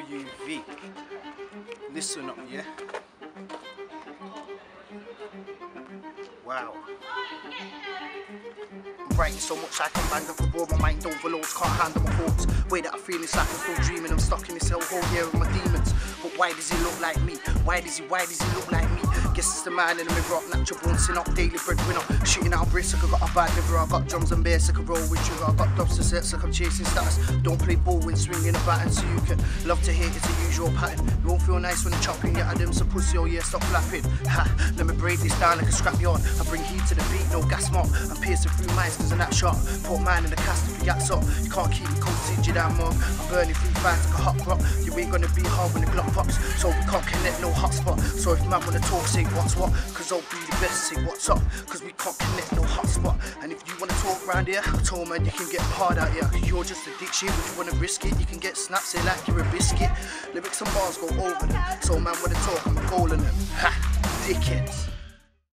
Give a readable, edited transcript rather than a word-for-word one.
UV. Listen up, yeah? Wow. I'm writing so much I can bang up the road, my mind overloads, can't handle my thoughts. Way that I feel it's like I'm still dreaming, I'm stuck in this whole year with my demons. But why does he look like me? Why does he look like me? Guess it's the man in the mirror, natural born sin up, daily breadwinner. Shooting out bricks, like I got a bad liver, I got drums and bass, I can roll with sugar, I got dubs to sets, like I'm chasing status. Don't play ball when swinging a baton, so you can love to hate, it's a usual pattern. You won't feel nice when you're chopping your Adams, so pussy, oh yeah, stop flapping. Ha, let me break this down like a scrapyard. I bring heat to the beat, no gas mark. I'm piercing through minds cause I'm that sharp. Put mine in the cast if you gats up. You can't keep me coasting, you down mug. I'm burning through fires like a hot rock. You ain't gonna be hard when the Glock pops, so we can't connect, no hotspot. So if man wanna talk, say what's what, cause I'll be the best, say what's up, cause we can't connect, no hotspot. And if you wanna talk round here, I told man you can get hard out here, cause you're just a dick shit. If you wanna risk it, you can get snapped, say like you're a biscuit. Lyrics and bars go over them, so man wanna talk, I'm calling them. Ha, dickheads.